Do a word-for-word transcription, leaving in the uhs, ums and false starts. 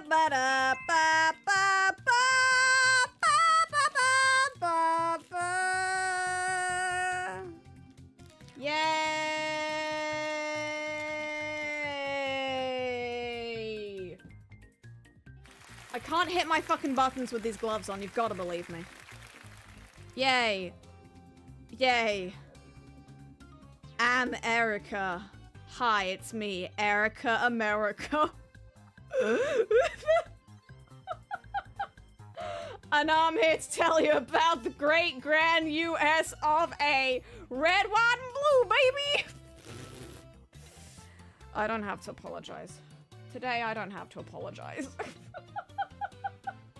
Yay! I can't hit my fucking buttons with these gloves on, you've got to believe me. Yay. Yay. I'm Erica. Hi, it's me, Erica America. And I'm here to tell you about the great grand U S of A. Red, white, and blue, baby! I don't have to apologize. Today, I don't have to apologize.